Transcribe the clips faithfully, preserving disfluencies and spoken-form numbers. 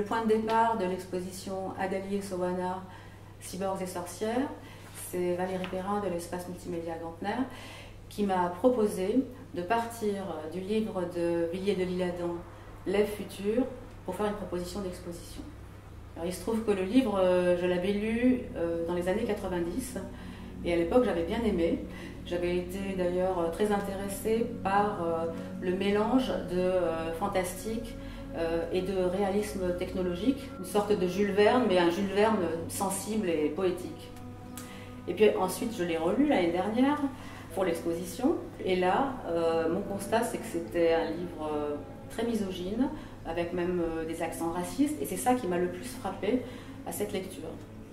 Le point de départ de l'exposition Adali et Sowana, Cyborgs et sorcières, c'est Valérie Perrin de l'espace multimédia Gantner qui m'a proposé de partir du livre de Villiers de l'Isle-Adam, L'Ève future, pour faire une proposition d'exposition. Alors, il se trouve que le livre, je l'avais lu dans les années quatre-vingt-dix, et à l'époque j'avais bien aimé. J'avais été d'ailleurs très intéressée par le mélange de fantastique et de réalisme technologique, une sorte de Jules Verne, mais un Jules Verne sensible et poétique. Et puis ensuite je l'ai relu l'année dernière pour l'exposition, et là euh, mon constat c'est que c'était un livre très misogyne, avec même euh, des accents racistes, et c'est ça qui m'a le plus frappé à cette lecture.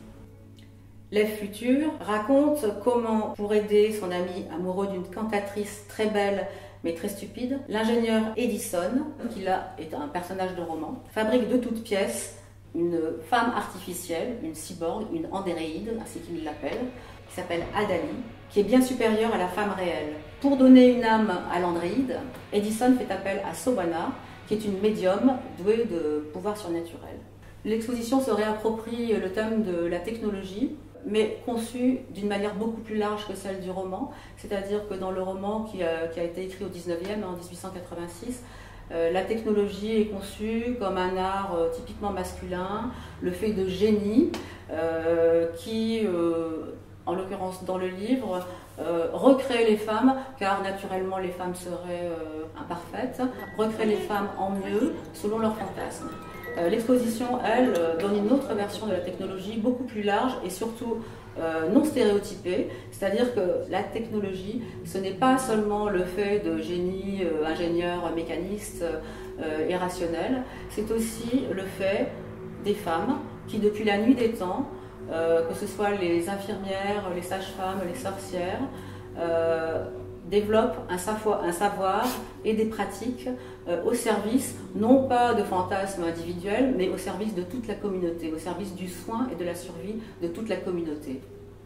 L'Ève future raconte comment, pour aider son ami amoureux d'une cantatrice très belle mais très stupide, l'ingénieur Edison, qui là est un personnage de roman, fabrique de toutes pièces une femme artificielle, une cyborg, une androïde, ainsi qu'il l'appelle, qui s'appelle Adali, qui est bien supérieure à la femme réelle. Pour donner une âme à l'androïde, Edison fait appel à Sowana, qui est une médium douée de pouvoirs surnaturels. L'exposition se réapproprie le thème de la technologie, mais conçue d'une manière beaucoup plus large que celle du roman, c'est-à-dire que dans le roman qui a, qui a été écrit au dix-neuvième, en dix-huit cent quatre-vingt-six, euh, la technologie est conçue comme un art euh, typiquement masculin, le fait de génie, euh, qui, euh, en l'occurrence dans le livre, euh, recrée les femmes, car naturellement les femmes seraient euh, imparfaites, recrée les femmes en mieux, selon leurs fantasmes. L'exposition, elle, donne une autre version de la technologie, beaucoup plus large et surtout euh, non stéréotypée. C'est-à-dire que la technologie, ce n'est pas seulement le fait de génie, euh, ingénieurs, mécanistes euh, et rationnels, c'est aussi le fait des femmes qui, depuis la nuit des temps, euh, que ce soit les infirmières, les sages-femmes, les sorcières, euh, développe un savoir, un savoir et des pratiques euh, au service, non pas de fantasmes individuels, mais au service de toute la communauté, au service du soin et de la survie de toute la communauté.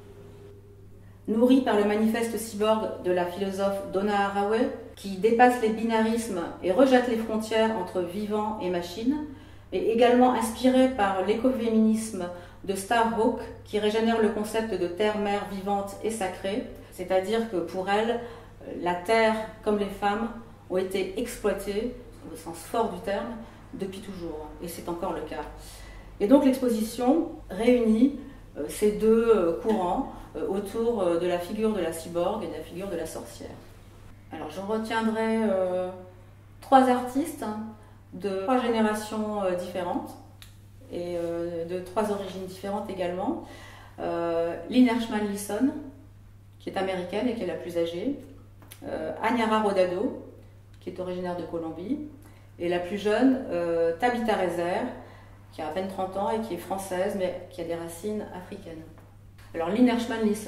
Nourri par le manifeste cyborg de la philosophe Donna Haraway, qui dépasse les binarismes et rejette les frontières entre vivant et machine, et également inspiré par l'écoféminisme de Starhawk, qui régénère le concept de terre-mère vivante et sacrée, c'est-à-dire que pour elle, la terre, comme les femmes, ont été exploitées, au sens fort du terme, depuis toujours. Et c'est encore le cas. Et donc l'exposition réunit euh, ces deux euh, courants euh, autour euh, de la figure de la cyborg et de la figure de la sorcière. Alors je retiendrai euh, trois artistes hein, de trois générations euh, différentes et euh, de trois origines différentes également. Euh, Lynn Hershman Leeson, qui est américaine et qui est la plus âgée. Euh, Anyara Rodado, qui est originaire de Colombie, et la plus jeune, euh, Tabitha Rezer, qui a à peine trente ans et qui est française, mais qui a des racines africaines. Alors, Lynn Hershman Leeson.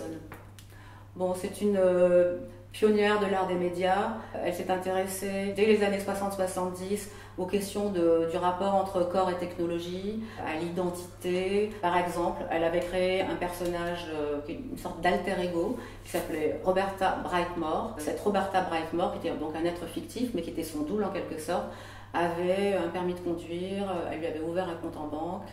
Bon, c'est une euh, pionnière de l'art des médias. Elle s'est intéressée dès les années soixante soixante-dix aux questions de, du rapport entre corps et technologie, à l'identité. Par exemple, elle avait créé un personnage, euh, une sorte d'alter ego, qui s'appelait Roberta Brightmore. Cette Roberta Brightmore, qui était donc un être fictif, mais qui était son double en quelque sorte, avait un permis de conduire, elle lui avait ouvert un compte en banque.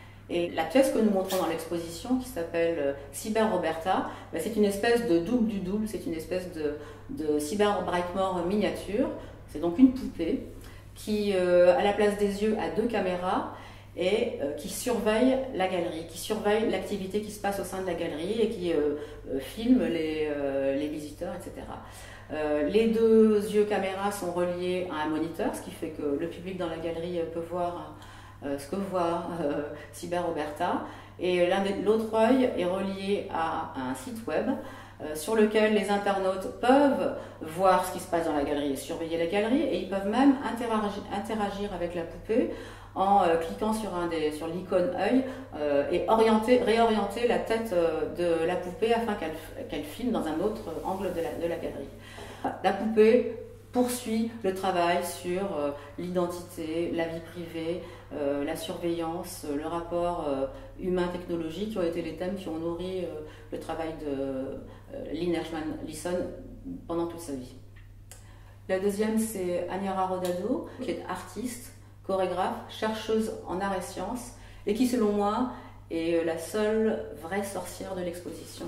Et la pièce que nous montrons dans l'exposition, qui s'appelle Cyber Roberta, ben c'est une espèce de double du double, c'est une espèce de, de Cyber Brightmore miniature. C'est donc une poupée qui, euh, à la place des yeux, a deux caméras et euh, qui surveille la galerie, qui surveille l'activité qui se passe au sein de la galerie et qui euh, euh, filme les, euh, les visiteurs, et cetera. Euh, les deux yeux caméras sont reliés à un moniteur, ce qui fait que le public dans la galerie peut voir euh, ce que voit euh, Cyber Roberta, et l'autre œil est relié à un site web euh, sur lequel les internautes peuvent voir ce qui se passe dans la galerie et surveiller la galerie, et ils peuvent même interagir, interagir avec la poupée en euh, cliquant sur, un des, sur l'icône œil euh, et orienter, réorienter la tête euh, de la poupée afin qu'elle qu'elle filme dans un autre angle de la, de la galerie. La poupée poursuit le travail sur euh, l'identité, la vie privée, euh, la surveillance, le rapport euh, humain-technologie, qui ont été les thèmes qui ont nourri euh, le travail de euh, Lynn Hershman Leeson pendant toute sa vie. La deuxième, c'est Anyara Rodado, qui est artiste, chorégraphe, chercheuse en arts et sciences, et qui, selon moi, est la seule vraie sorcière de l'exposition.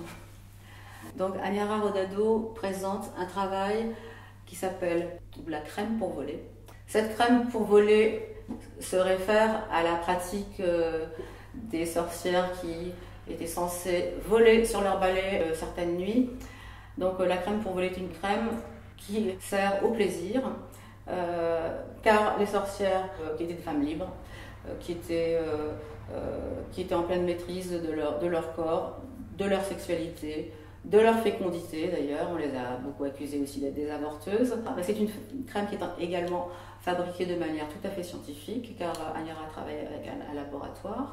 Donc, Anyara Rodado présente un travail qui s'appelle la crème pour voler. Cette crème pour voler se réfère à la pratique euh, des sorcières qui étaient censées voler sur leur balai euh, certaines nuits. Donc, euh, la crème pour voler est une crème qui sert au plaisir, euh, car les sorcières euh, qui étaient des femmes libres, euh, qui, étaient, euh, euh, qui étaient en pleine maîtrise de leur, de leur corps, de leur sexualité, de leur fécondité d'ailleurs, on les a beaucoup accusées aussi d'être des avorteuses. C'est une, une crème qui est également fabriquée de manière tout à fait scientifique, car Anyara travaille avec un, un laboratoire.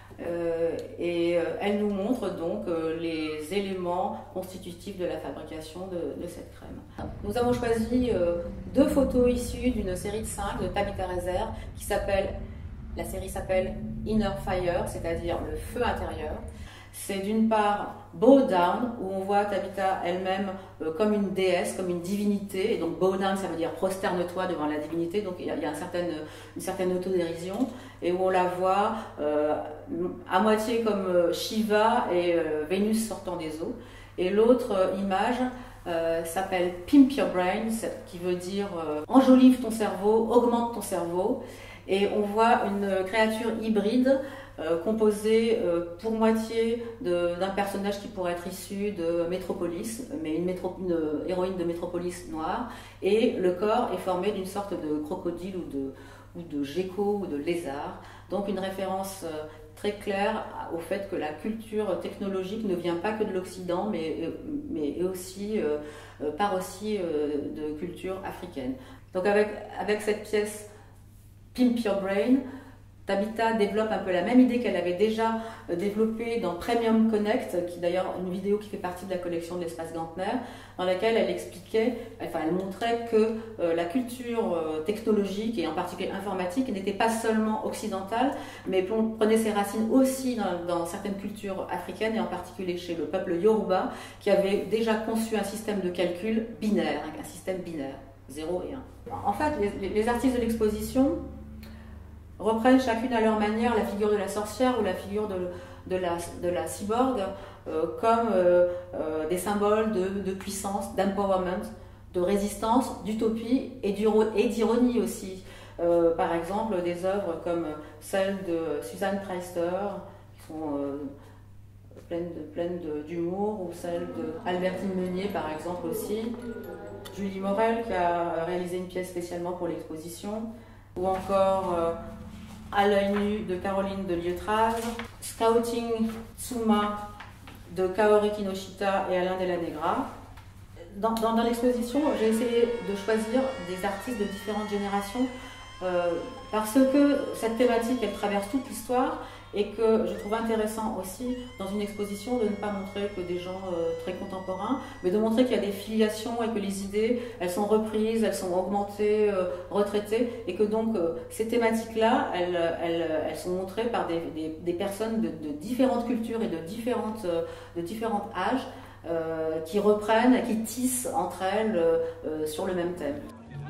Euh, et euh, elle nous montre donc euh, les éléments constitutifs de la fabrication de, de cette crème. Nous avons choisi euh, deux photos issues d'une série de cinq de Tabitha Rezer qui s'appelle, la série s'appelle Inner Fire, c'est-à-dire le feu intérieur. C'est d'une part Bow Down, où on voit Tabitha elle-même euh, comme une déesse, comme une divinité. Et donc Bow Down, ça veut dire prosterne-toi devant la divinité. Donc il y a, il y a une, certaine, une certaine autodérision. Et où on la voit euh, à moitié comme euh, Shiva et euh, Vénus sortant des eaux. Et l'autre euh, image euh, s'appelle Pimp Your Brain, qui veut dire euh, enjolive ton cerveau, augmente ton cerveau. Et on voit une créature hybride Euh, composé euh, pour moitié d'un personnage qui pourrait être issu de Métropolis, mais une, métro, une héroïne de Métropolis noire, et le corps est formé d'une sorte de crocodile ou de, ou de gecko ou de lézard. Donc une référence euh, très claire au fait que la culture technologique ne vient pas que de l'Occident, mais, mais aussi, euh, part aussi euh, de culture africaine. Donc avec, avec cette pièce Pimp Your Brain, Tabitha développe un peu la même idée qu'elle avait déjà développée dans Premium Connect, qui est d'ailleurs une vidéo qui fait partie de la collection de l'espace Gantner, dans laquelle elle expliquait, enfin elle montrait que euh, la culture euh, technologique et en particulier informatique n'était pas seulement occidentale, mais prenait ses racines aussi dans, dans certaines cultures africaines et en particulier chez le peuple Yoruba, qui avait déjà conçu un système de calcul binaire, un système binaire, zéro et un. En fait, les, les artistes de l'exposition reprennent chacune à leur manière la figure de la sorcière ou la figure de, de, la, de la cyborg euh, comme euh, euh, des symboles de, de puissance, d'empowerment, de résistance, d'utopie et d'ironie aussi. Euh, par exemple, des œuvres comme celles de Suzanne Preister, qui sont euh, pleines de, pleines d'humour, ou celles d'Albertine Meunier, par exemple aussi. Julie Morel, qui a réalisé une pièce spécialement pour l'exposition, ou encore euh, À l'œil nu de Caroline de Lieutrage, Scouting Tsuma de Kaori Kinoshita et Alain Della Negra. Dans, dans, dans l'exposition, j'ai essayé de choisir des artistes de différentes générations euh, parce que cette thématique, elle traverse toute l'histoire et que je trouve intéressant aussi dans une exposition de ne pas montrer que des gens euh, très contemporains, mais de montrer qu'il y a des filiations et que les idées, elles sont reprises, elles sont augmentées, euh, retraitées, et que donc euh, ces thématiques-là, elles, elles, elles sont montrées par des, des, des personnes de, de différentes cultures et de, différentes, euh, de différents âges, euh, qui reprennent, qui tissent entre elles euh, sur le même thème.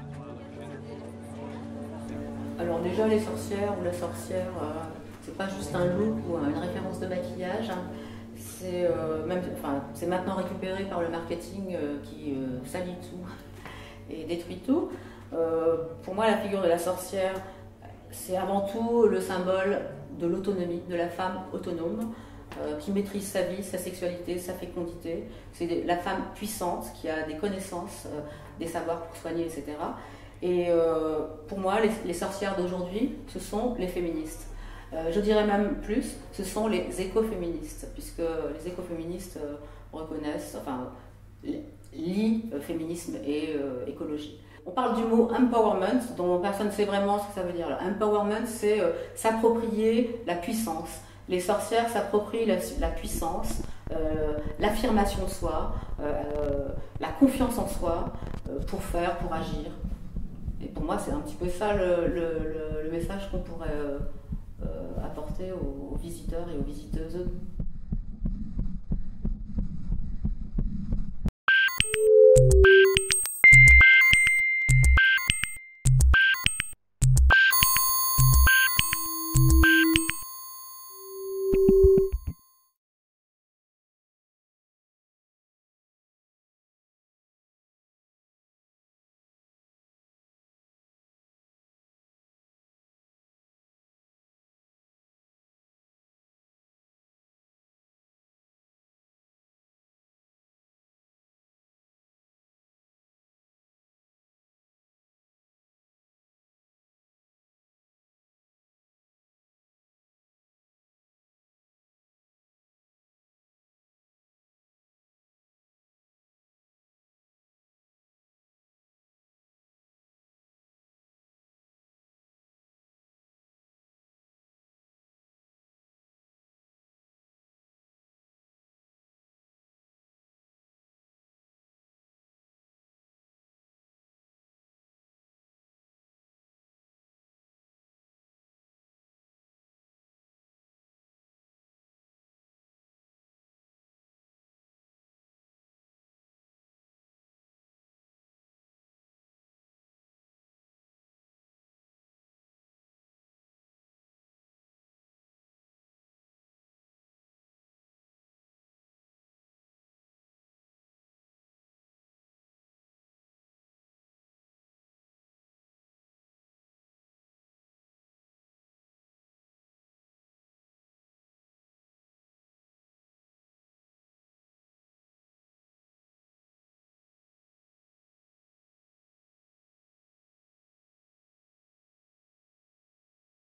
Alors déjà, les sorcières ou la sorcière, euh, c'est pas juste un look ou une référence de maquillage, hein. C'est euh, même, enfin, c'est maintenant récupéré par le marketing euh, qui euh, salit tout et détruit tout. Euh, pour moi, la figure de la sorcière, c'est avant tout le symbole de l'autonomie, de la femme autonome, euh, qui maîtrise sa vie, sa sexualité, sa fécondité. C'est la femme puissante qui a des connaissances, euh, des savoirs pour soigner, et cetera. Et euh, pour moi, les, les sorcières d'aujourd'hui, ce sont les féministes. Euh, je dirais même plus, ce sont les écoféministes, puisque les écoféministes euh, reconnaissent, enfin, lient euh, féminisme et euh, écologie. On parle du mot empowerment, dont personne ne sait vraiment ce que ça veut dire. Empowerment, c'est euh, s'approprier la puissance. Les sorcières s'approprient la, la puissance, euh, l'affirmation de soi, euh, la confiance en soi, euh, pour faire, pour agir. Et pour moi, c'est un petit peu ça le, le, le, le message qu'on pourrait euh, euh, apporter aux, aux visiteurs et aux visiteuses.